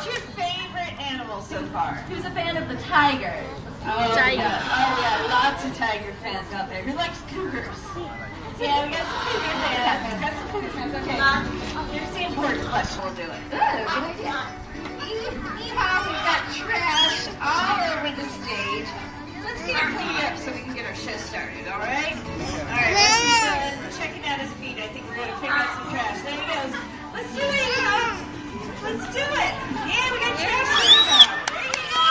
What's your favorite animal so far? Who's a fan of the tigers? Oh, yeah, lots of tiger fans out there. Who likes cougars? Yeah, we got some cougar fans. We got some cougar fans. Okay. Here's the important question. We'll do it. Good idea. Yeehaw, we've got trash all over the stage. Let's get it cleaned up so we can get our show started, all right? All right, let's checking out his feet. I think we're going to pick up some trash. There he goes. Let's do it, Yeehaw. Let's do it. Yeah, we got trash cleaned up. There you go.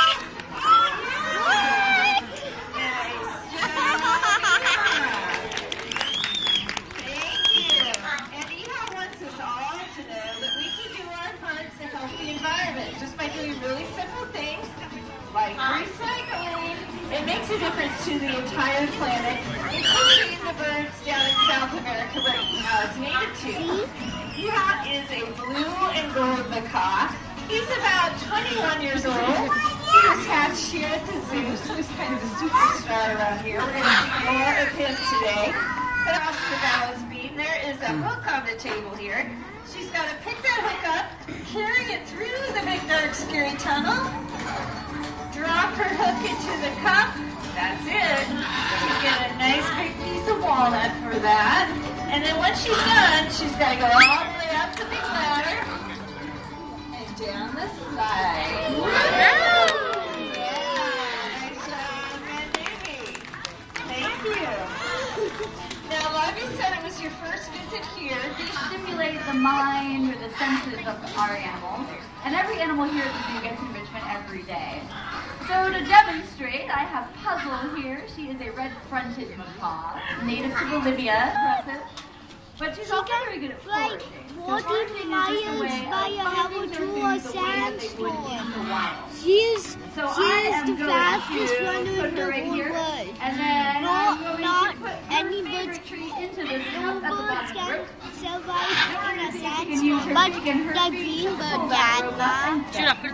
Just by doing really simple things like recycling. It makes a difference to the entire planet, including the birds down in South America where it's native to. Yeehaw is a blue and gold macaw. He's about 21 years old. He was hatched here at the zoo, so he's kind of a superstar around here. We're going to see more of him today. But across the balance beam, there is a hook on the table here. She's got to pick that hook up, carry it through the big dark scary tunnel, drop her hook into the cup. That's it. You get a nice big piece of walnut for that. And then once she's done, she's got to go all the way up the big ladder and down the slide. Yeah, nice job, Randy. Thank you. Now, a lot of you said it was your first visit here. They stimulate the mind or the senses of our animals. And every animal here at the zoo gets enrichment every day. So to demonstrate, I have Puzzle here. She is a red-fronted macaw, native to Bolivia. Impressive. But she's also very good at foraging. 40 miles by hour to a sandstorm. She is the fastest runner in the whole world. And then not any birds into this cup at the bottom. can survive in a sandstorm, but the green bird can.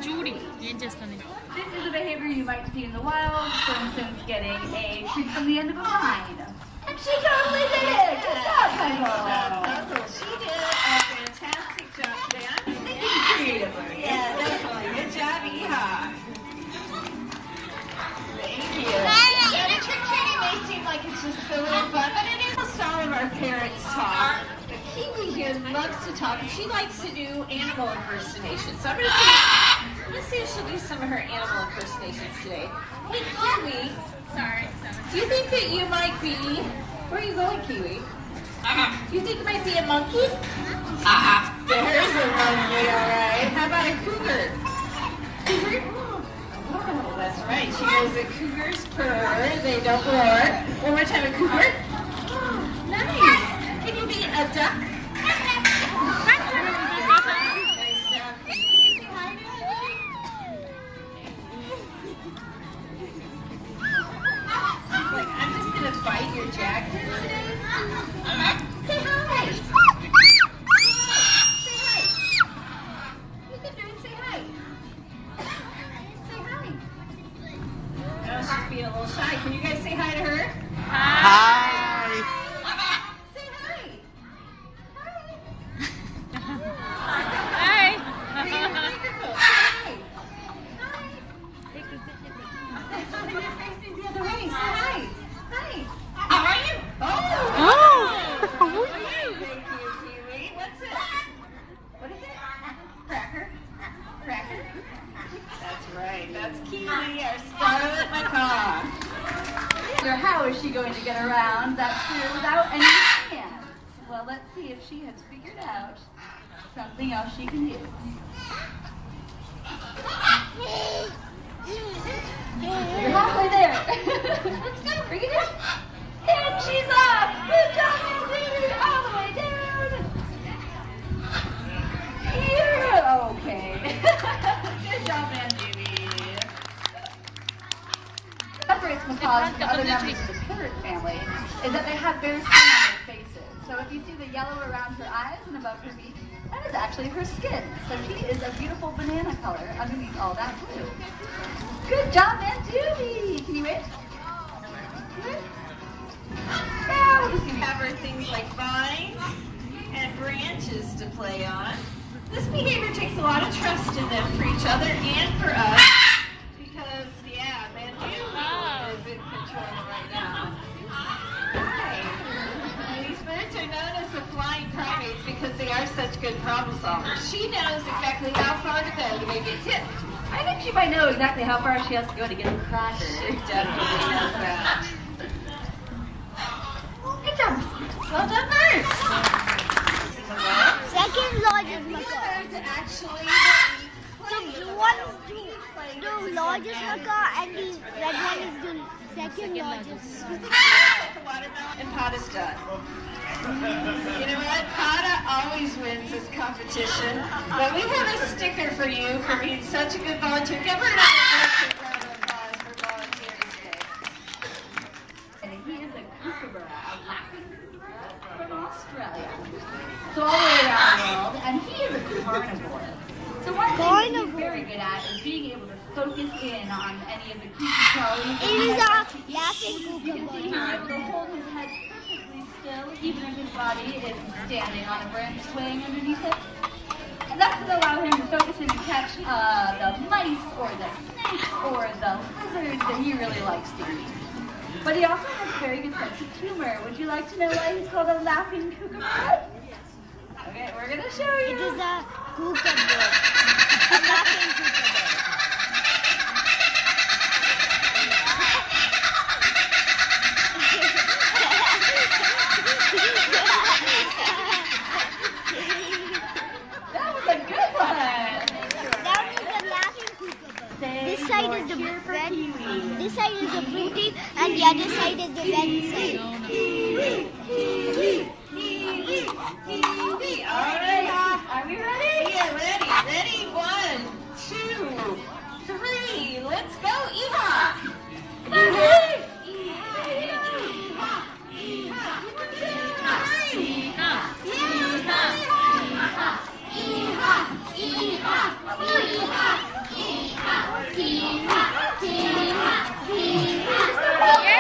This is a behavior you might see in the wild, for instance, getting a treat from the end of a vine. And she totally did it! Good job, Puzzle! She did a fantastic job today. I'm thinking creatively. Yeah, definitely. Good job, Yeehaw. Thank you. Yeah, the trick treating may seem like it's just silly and fun, but it is almost all of our parents talk. But Kiwi here loves to talk, and she likes to do animal impersonations. So I'm going to see if she'll do some of her animal impersonations today. Hey, Kiwi. Sorry. Do you think that you might be... Where are you going, Kiwi? Do you think you might be a monkey? There's a monkey, all right. How about a cougar? Cougar? Oh, that's right. She knows that cougars purr. They don't roar. One more time, a cougar. Nice. Can you be a duck? Bite your jacket today? Say hi. Say hi. You can do it. Say hi. Say hi. Oh, she's being a little shy. Can you guys say hi to her? Hi. Say hi. Hi. Bring your microphone. Say hi. Hi. You're facing the other way. Say hi. Hi. How are you? Oh! How are you? Thank you, Kiwi. What's this? What is it? Cracker? Cracker? That's right. That's Kiwi, our Scarlet Macaw. So how is she going to get around that sphere without any hands? Well, let's see if she has figured out something else she can use. You're halfway there. Let's go. Bring it in. And she's off. Good job, Andy. All the way down. You're okay. Good job, Andy. Separates macaws from other members of the parrot family is that they have bare skin on their faces. So if you see the yellow around her eyes and above her beak, that is actually her skin. So she is a beautiful banana color underneath all that blue. Good job, Mandubi! Can you wait? Now we can cover things like vines and branches to play on. This behavior takes a lot of trust in them for each other and for us because, yeah, Manju is in control right now. Hi. These birds are known as the flying primates because they are such good problem solvers. She knows exactly how far to go to make it tip. I think she might know exactly how far she has to go to get the cracker. She definitely knows that. Good job. Well done, birds. Second largest macaw. Birds actually The largest macaw and the red one is the second largest. And Pata's done. You know what? Pata always wins this competition, but we have a sticker for you for being such a good volunteer. Give her another round of applause for volunteering today. And he is a kookaburra, a laughing kookaburra from Australia. So all the way around the world, and he is a carnivore. So one thing that he's very good at is being able to focus in on any of the creepy crawlies. It is a laughing You can see he's kookaburra. able to hold his head perfectly still, even if his body is standing on a branch swaying underneath it. And that's going to allow him to focus in and catch the mice or the snakes or the lizards that he really likes to eat. But he also has a very good sense of humor. Would you like to know why he's called a laughing kookaburra? Okay, we're going to show you. It is a kookaburra. A laughing kookaburra. That was a good one. That is a laughing kookaburra. This side is the red, this side is the blue tape, and the other side is the red side. Alright, are we ready? Yeah, ready. Ready? 1, 2, 3. Let's go, Eva!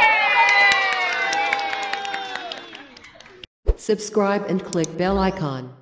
Subscribe and click bell icon.